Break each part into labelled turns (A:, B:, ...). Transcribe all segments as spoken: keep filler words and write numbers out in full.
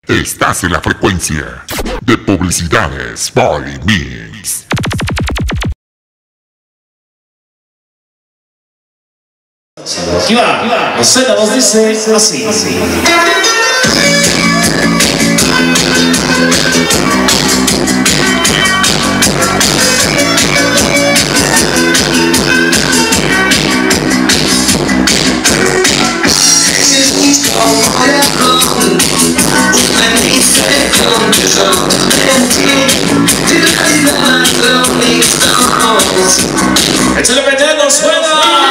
A: Estás en la frecuencia de Publicidades BOLYMIX.
B: Aquí va, aquí va. Rosetta nos dice así, así. ¡Échale peñando, suena!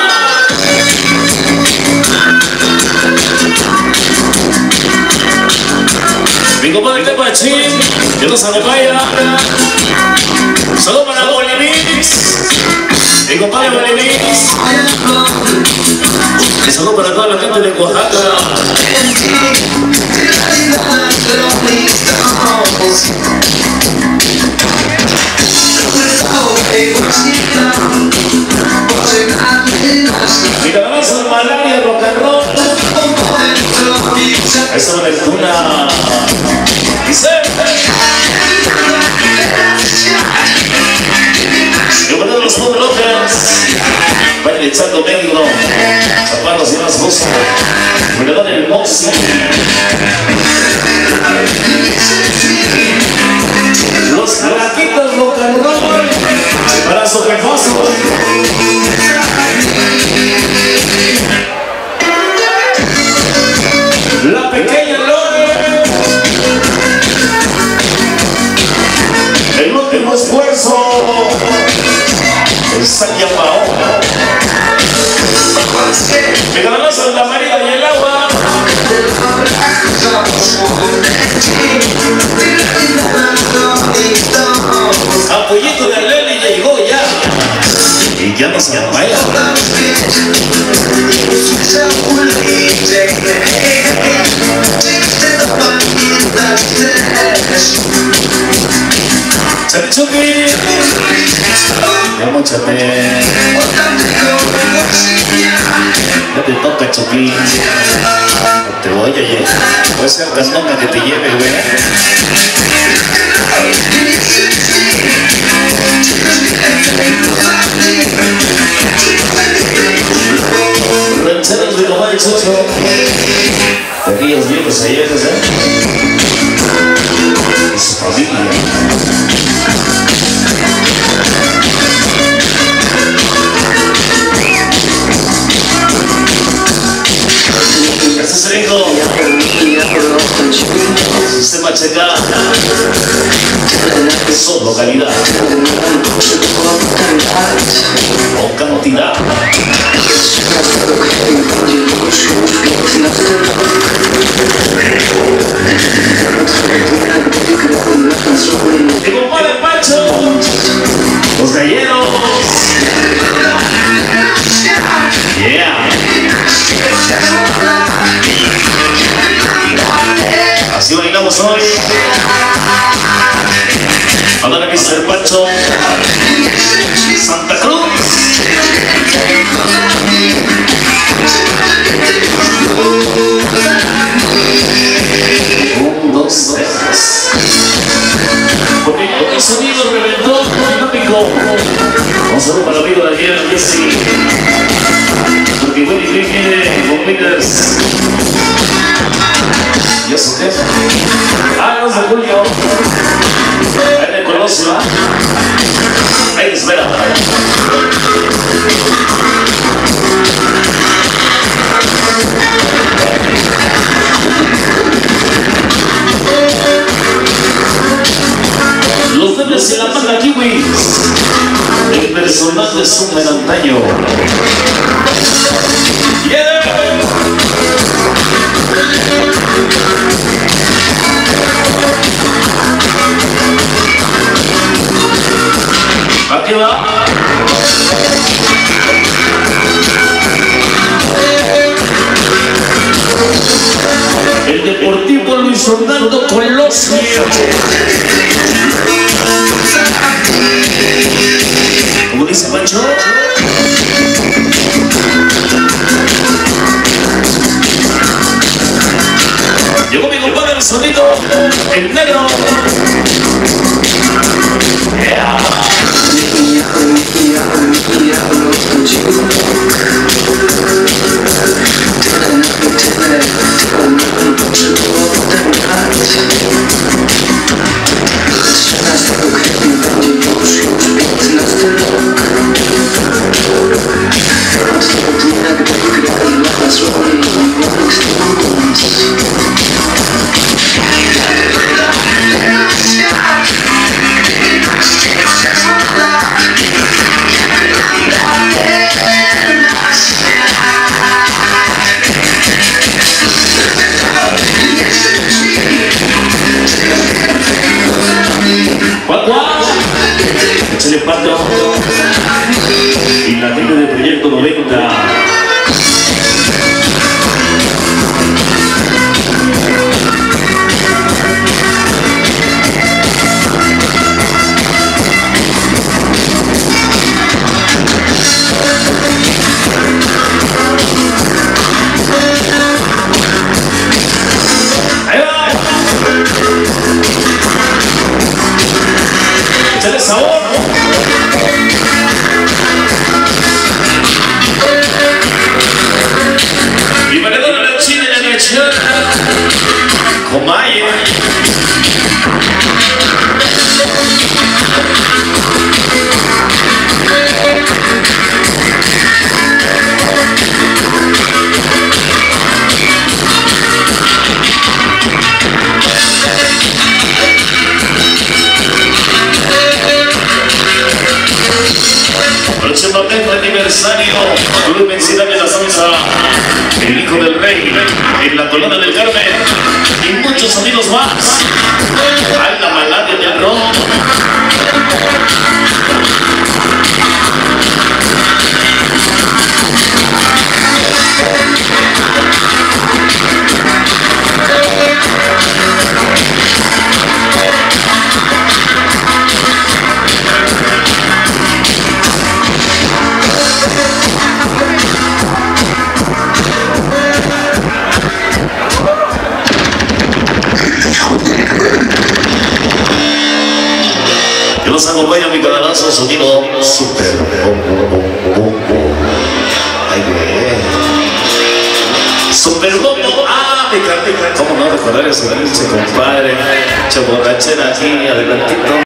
B: Mi compadre Tepachín, yo no sabe vaya. Saludos para BOLYMIX. Mi compadre BOLYMIX. Y saludos para toda la gente de Oaxaca. Mi canalazo de malaria, rock and roll. Esa es una dice yo me doy los poblotes Valle De Chalco, México, zapatos y más cosas. Me le dan el moxie. Los caraquitos rock and roll para su jefazo. La pequeña Lore, el último esfuerzo, el Santiago. Me canalazo la marina y el agua. Apoyito de Leli llegó ya. Y ya no se vaya. Chachuki, ya mochate. Ya te toca, Chupi. No te voy a llevar. Puede ser casnonga que te lleve, güey. Rancheros de Comay Chocho. Aquellos viejos ayeres, ¿eh? Y su familia. Este es el hijo. Sistema checa. Solo calidad. O cantidad. Mi compadre Pancho, los galleros. Yeah. Así bailamos hoy. Ándale, mister Pancho. Santa Cruz. Un, dos, tres. Porque el sonido reventó dinámico. Un saludo para el amigo de ayer, Jesse. Porque Willy viene con Peters. Yo soy jefe. Ah, no es de Junio. Ahí me conoce, ¿va? Ahí espera. Los bebés y la manga kiwi. El personaje es un merantaño. Yeah. Aquí va. El Deportivo Luis Fernando Colosio. ¿Cómo dice Pancho? Llegó mi compadre el sonido, el negro. Yeah. Se le pato y la gente del proyecto noventa. Ahí va. Échale sabor. Y para toda la china y la nación, Comaye. Próximamente aniversario, Publicidad de la Salsa, el Hijo del Rey, en la Colona del Carmen, y muchos sonidos más. Hay la malaria del rock. Que nos acompaña mi canalazo, sonido super. Ay, güey. Super bombo. Ah, me encanta. ¿Cómo no recordar ese pinche compadre? Chaborrachera aquí, adelantito.